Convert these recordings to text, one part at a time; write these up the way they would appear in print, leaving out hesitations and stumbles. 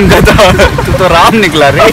राम का था। तू तो राम निकला रे।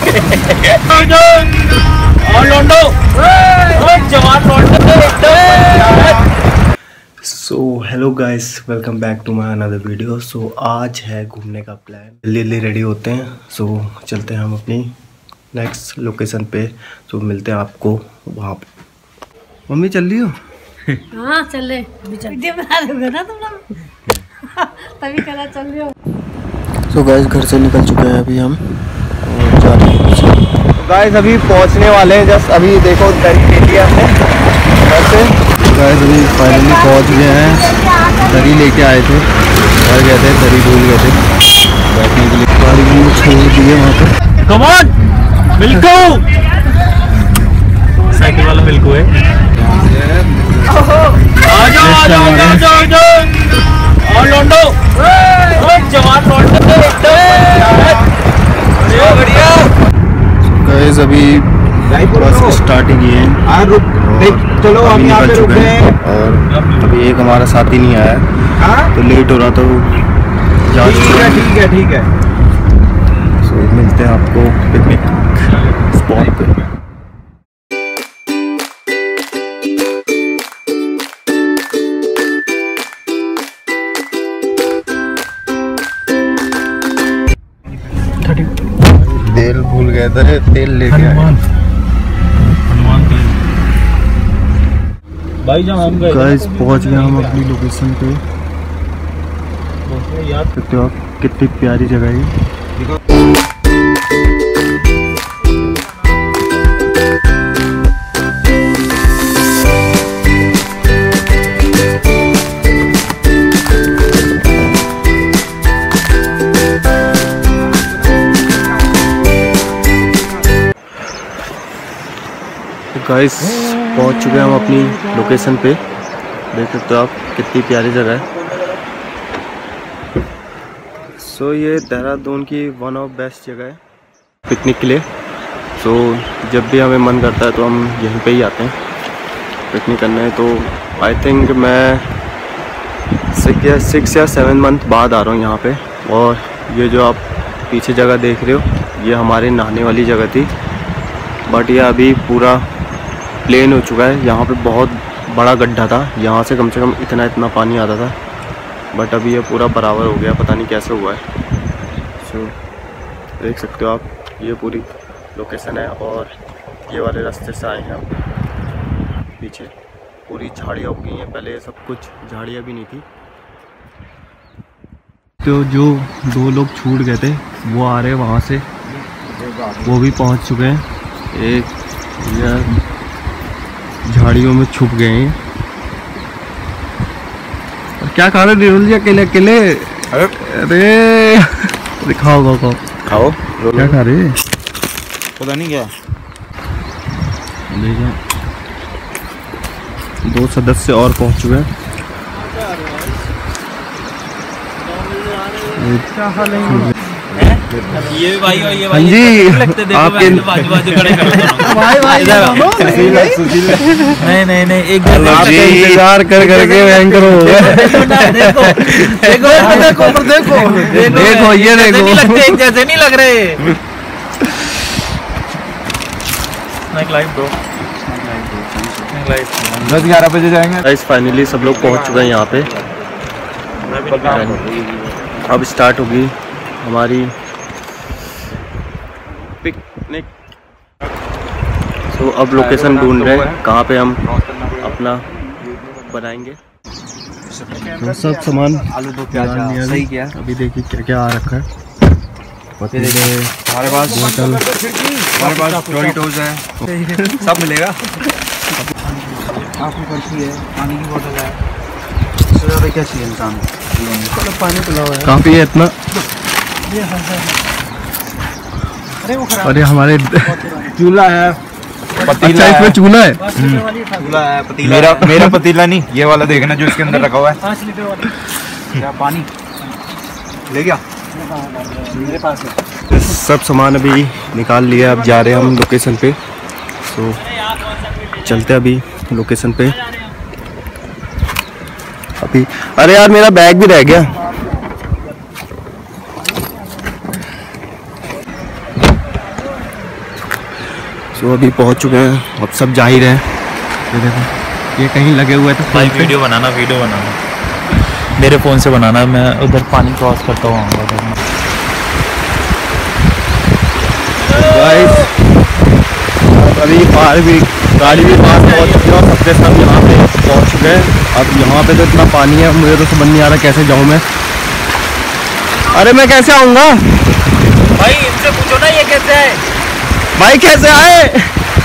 So hello guys, welcome back to my another video. सो आज है घूमने का प्लान। जल्दी रेडी होते हैं। सो चलते हैं हम अपनी नेक्स्ट लोकेशन पे। सो मिलते हैं आपको वहाँ पे। मम्मी चल रही हो? हाँ चल रहे, वीडियो बना दोगे ना तुम लोग। तभी करा चल रहे हो। सो गाइस घर से निकल चुके हैं अभी हम और जा रहे हैं। तो गाइस अभी पहुंचने वाले हैं। जस्ट अभी देखो दरी ले लिया हमने घर से। गाइस अभी फाइनली पहुंच गए हैं। दरी लेके आए थे, घर गए थे, दरी भूल गए थे बैठने के लिए। गाड़ी भी छोड़ दिए वहाँ पे। कम ऑन मिल्को, साइकिल वाला मिल्को है। गाइस अभी बस स्टार्टिंग ही है। चलो हम निकल चुके हैं और अभी एक हमारा साथी नहीं आया तो लेट हो रहा था वो जा चुका है। ठीक है। सो मिलते हैं आपको पिकनिक स्पॉट पे। तेल भूल गए थे, तेल लेके आए भाई। जब हम गए गाइस पहुंच गए हम अपनी लोकेशन पे। याद सकते हो आप कितनी प्यारी जगह है। गाइस पहुंच चुके हैं हम अपनी लोकेशन पे। देख सकते हो आप कितनी प्यारी जगह है। सो ये देहरादून की वन ऑफ बेस्ट जगह है पिकनिक के लिए। सो जब भी हमें मन करता है तो हम यहीं पे ही आते हैं पिकनिक करने। तो आई थिंक मैं 6 या 7 मंथ बाद आ रहा हूँ यहाँ पे। और ये जो आप पीछे जगह देख रहे हो ये हमारे नहाने वाली जगह थी, बट ये अभी पूरा प्लेन हो चुका है। यहाँ पे बहुत बड़ा गड्ढा था, यहाँ से कम इतना पानी आता था, बट अभी ये पूरा बराबर हो गया। पता नहीं कैसे हुआ है। सो देख सकते हो आप ये पूरी लोकेशन है और ये वाले रास्ते से आए हैं हम। पीछे पूरी झाड़ियाँ हो गई हैं, पहले सब कुछ झाड़ियाँ भी नहीं थी। तो जो 2 लोग छूट गए थे वो आ रहे हैं वहाँ से, वो भी पहुँच चुके हैं। एक यह झाड़ियों में छुप गए हैं। और क्या खा रहे निरुल जी अकेले अकेले? अरे दिखाओ खाओ। क्या खा रहे? पता नहीं क्या। देखो 2 सदस्य और पहुंच चुके हैं। क्या हाल है? ये भी भाई और ये भाई जी लगते देखो आपके बाजू खड़े कर भाई नहीं एक इंतजार कर करके भयंकर हो गए। देखो ये देखो नहीं लगते, एक जैसे नहीं लग रहे। बस 11 बजे जाएंगे। गाइस फाइनली सब लोग पहुंच चुके हैं यहाँ पे। अब स्टार्ट होगी हमारी पिकनिक। सो अब लोकेशन ढूंढ रहे हैं कहाँ पे हम अपना बनाएंगे। तो सब सामान आलू दो प्याज सही किया। अभी देखिए क्या क्या आ रखा है। हमारे पास बोतल, हमारे पास डोरिटोस है, सब मिलेगा। आपकी पर्ची है, पानी की बोतल है। इससे ज़्यादा क्या चाहिए इंसान? पानी पिलाओ। कहाँ पे है इतना? अरे हमारे चूल्हा है, अच्छा इसमें चूल्हा है। चूल्हा है, पतीला। मेरा पतीला नहीं, ये वाला देखना जो इसके अंदर रखा हुआ है। 5 लीटर वाला क्या पानी ले गया मेरे पास है। सब सामान अभी निकाल लिया। अब जा रहे हैं हम लोकेशन पे। सो चलते अभी लोकेशन पे। अभी अरे यार मेरा बैग भी रह गया। तो अभी पहुंच चुके हैं, अब सब जा ही रहे हैं। ये देखो ये कहीं लगे हुए थे। भाई वीडियो बनाना मेरे फ़ोन से बनाना, मैं उधर पानी क्रॉस करता हुआ आऊँगा। गाइस अभी पार भी गाड़ी भी पास पहुँच चुकी है और सबके सब यहाँ पे पहुँच चुके हैं। अब यहाँ पे तो इतना पानी है, मुझे तो समझ नहीं आ रहा कैसे जाऊँ मैं। अरे मैं कैसे आऊँगा भाई? इनसे पूछो ना ये कैसे है। भाई कैसे आए?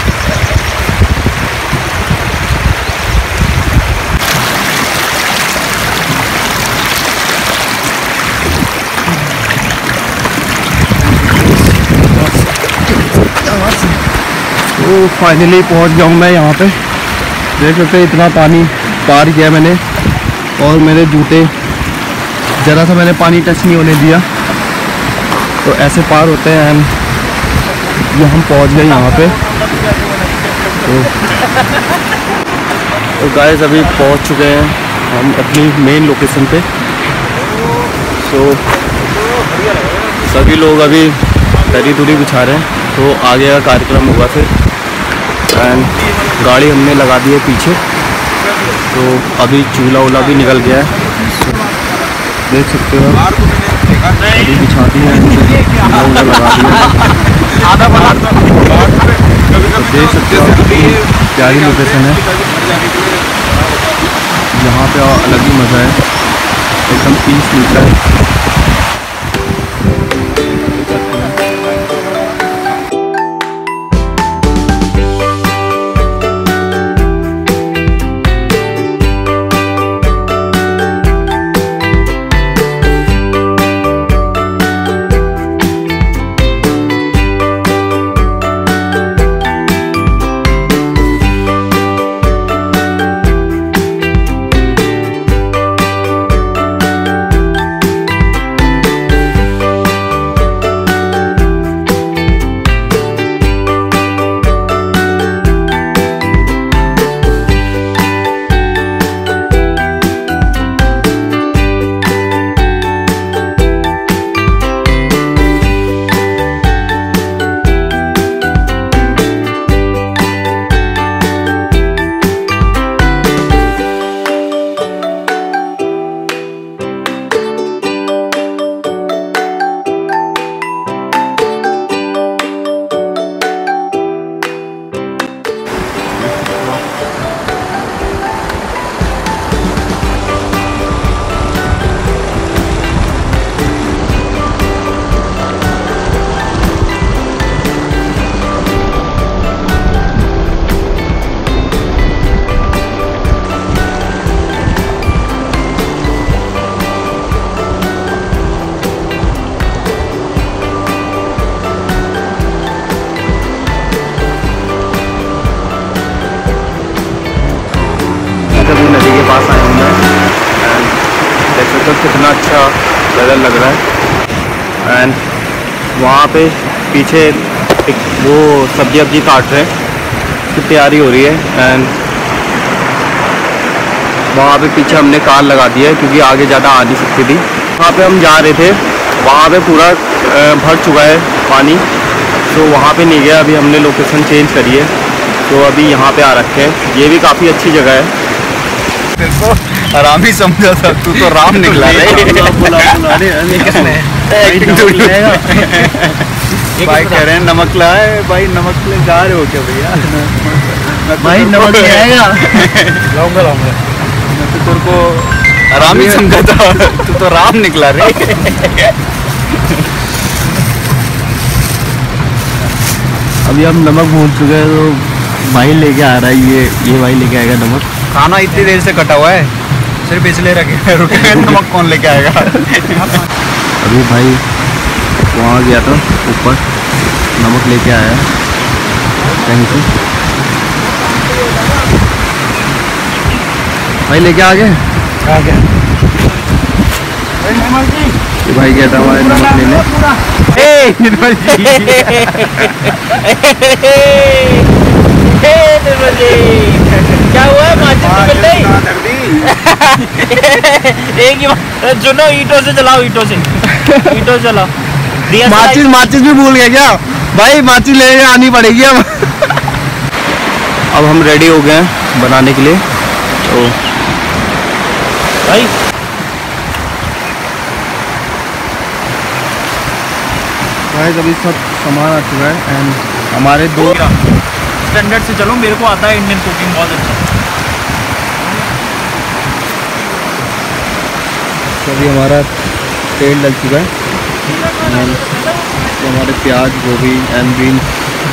तो फाइनली पहुंच गया हूँ मैं यहाँ पे। देख सकते हैं इतना पानी पार किया मैंने और मेरे जूते ज़रा सा मैंने पानी टच नहीं होने दिया। तो ऐसे पार होते हैं एंड ये हम पहुँच गए यहाँ पे। तो गाइस अभी पहुँच चुके हैं हम अपनी मेन लोकेशन पे। तो सभी लोग अभी दरी दूरी बिछा रहे हैं, तो आगे का कार्यक्रम होगा फिर। एंड गाड़ी हमने लगा दी है पीछे, तो अभी चूल्हा वूल्हा भी निकल गया है, देख सकते हो। अभी बिछा दी है, चूल्हा वूल्हा लगा दिया है। देख सकते हो प्यारी लोकेशन है यहाँ पे, अलग ही मज़ा है, एकदम पीस मिलता है। कितना अच्छा वेदर लग रहा है। एंड वहाँ पे पीछे एक वो सब्जी वब्जी काट रहे हैं, तो तैयारी हो रही है। एंड वहाँ पे पीछे हमने कार लगा दी है क्योंकि आगे ज़्यादा आ नहीं सकती थी। वहाँ पे हम जा रहे थे, वहाँ पे पूरा भर चुका है पानी, तो वहाँ पे नहीं गया। अभी हमने लोकेशन चेंज करी है, तो अभी यहाँ पे आ रखे हैं। ये भी काफ़ी अच्छी जगह है। देखो आराम ही समझा था, तू तो राम निकला रे। भाई कह रहे हैं नमक लाए, भाई नमक ले जा रहे हो क्या भैया? भाई नमक ले आएगा। लाऊंगा लाऊंगा। मैं तो तेरे को आराम ही समझा था, तू तो राम निकला रे। अभी हम नमक भूल चुके हैं, तो भाई लेके आ रहा है, ये भाई लेके आएगा नमक। खाना इतनी देर से कटा हुआ है, सिर्फ इसलिए रुके नमक कौन लेके आएगा? अभी भाई वहाँ गया था ऊपर, नमक लेके आया कहीं से। भाई लेके आ गए? आ गया। ये भाई गया था हमारे नमक लेने। निर्मल जी क्या हुआ है? माचिस निकल गई। एक ही सुनो, ईंटों से चलाओ, ईंटों से चलाओ। माचिस भी भूल गया क्या भाई? माचिस लेने आनी पड़ेगी अब। अब हम रेडी हो गए हैं बनाने के लिए। तो भाई अभी सब सामान आ चुका है एंड हमारे दो स्टैंडर्ड से चलो, मेरे को आता है इंडियन कुकिंग बहुत अच्छा। अभी हमारा तेल डल चुका है एंड हमारे प्याज, गोभी एंड बीन्स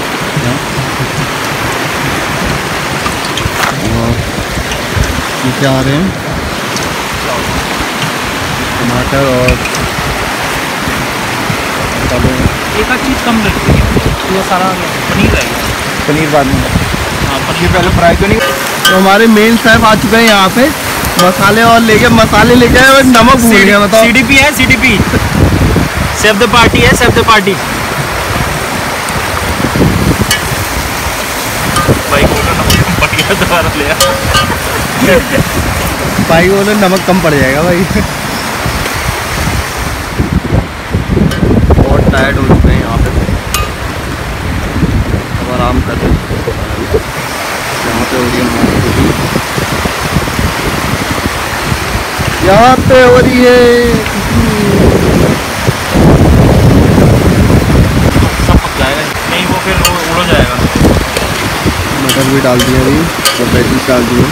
नीचे आ रहे हैं, टमाटर और एक आध चीज़ कम रखी है, ये सारा पनीर रहेगा। पनीर बाद में, हाँ पनीर पहले फ्राई तो नहीं। तो हमारे मेन शेफ आ चुके हैं यहाँ पे, मसाले और मसाले लेके आए और नमक भूल गया। बताओ, CDP है, CDP सेव द पार्टी है, सेव द पार्टी। भाई को नमक पड़ गया, दोबारा ले आ। भाई बोले नमक कम पड़ जाएगा भाई। बहुत टायर्ड हो चुके हैं यहाँ पे, अब आराम कर रहे हैं। यहाँ पे हो रही है हमारी कुकिंग, यहाँ पे हो रही है। सब पक जाएगा, नहीं वो फिर उड़ हो जाएगा। मटर भी डाल दिया अभी और वेजिस डाल दिए।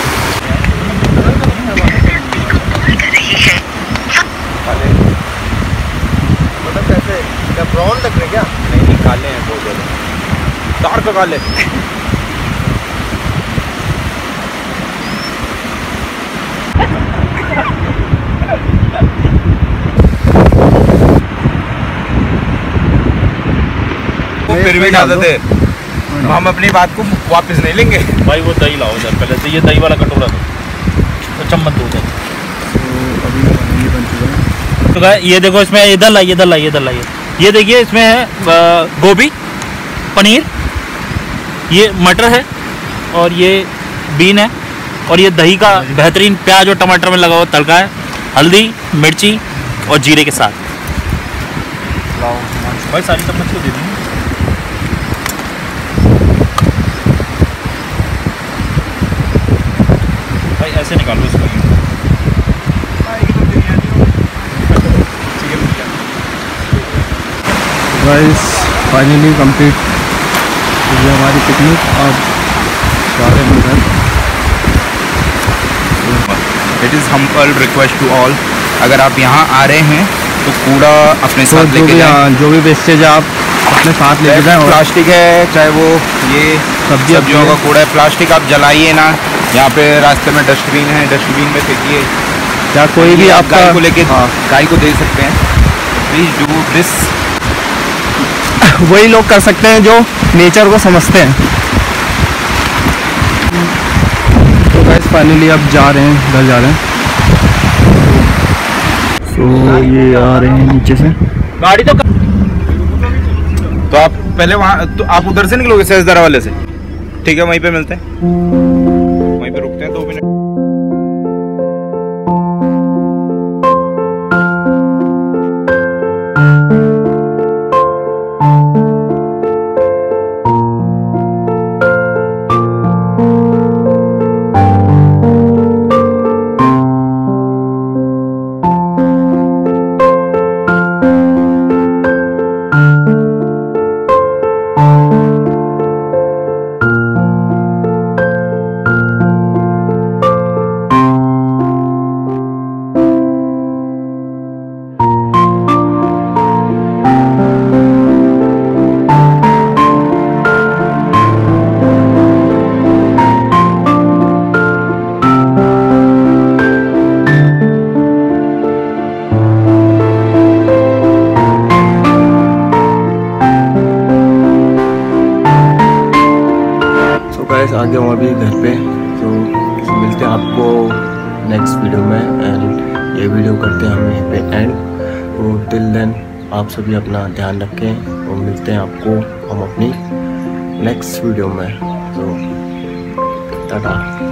मतलब कैसे, क्या ब्राउन लग रहे क्या? नहीं, काले हैं बहुत ज़्यादा, डार्क काले। वो फिर भी डाल देते, हम अपनी बात को वापस नहीं लेंगे। भाई वो दही लाओ सर पहले से, ये दही वाला कटोरा दो, चम्मच दो उधर। अभी ये बन चुका है। तो गाइस ये देखो, इसमें इधर लाइए, इधर लाइए, इधर लाइए। ये देखिए इसमें है गोभी, पनीर, ये मटर है और ये बीन है और ये दही का बेहतरीन प्याज और टमाटर में लगा हुआ तड़का है, हल्दी, मिर्ची और जीरे के साथ। भाई सारी चम्मच को दे देंगे। भाई ऐसे निकालो इसको। गाइस फाइनली कंप्लीट ये हमारी पिकनिक। अब जा रहे हैं घर। It is humble request to all, अगर आप यहाँ आ रहे हैं तो कूड़ा अपने तो साथ लेके जाएं। जो भी वेस्टेज है आप अपने साथ लेके जाएं। और प्लास्टिक है, चाहे वो ये सब्जियों का कूड़ा है, प्लास्टिक आप जलाइए ना। यहाँ पे रास्ते में डस्टबिन है, डस्टबिन में फेंकिए। क्या कोई भी आप गाय को लेके गाय को दे सकते हैं। Please do this. वही लोग कर सकते हैं जो नेचर को समझते हैं। तो गाइस फाइनली अब जा रहे हैं, घर जा रहे हैं। तो ये आ रहे हैं नीचे से गाड़ी तो आप पहले वहाँ, तो आप उधर से निकलोगे सहजदारा वाले से, ठीक है? वहीं पे मिलते हैं, वहीं पे रुकते हैं 2 मिनट। आगे हम अभी घर पे, तो मिलते हैं आपको नेक्स्ट वीडियो में। एंड ये वीडियो करते हैं हम यहीं पे एंड। तो टिल देन आप सभी अपना ध्यान रखें और मिलते हैं आपको हम अपनी नेक्स्ट वीडियो में। तो टाटा।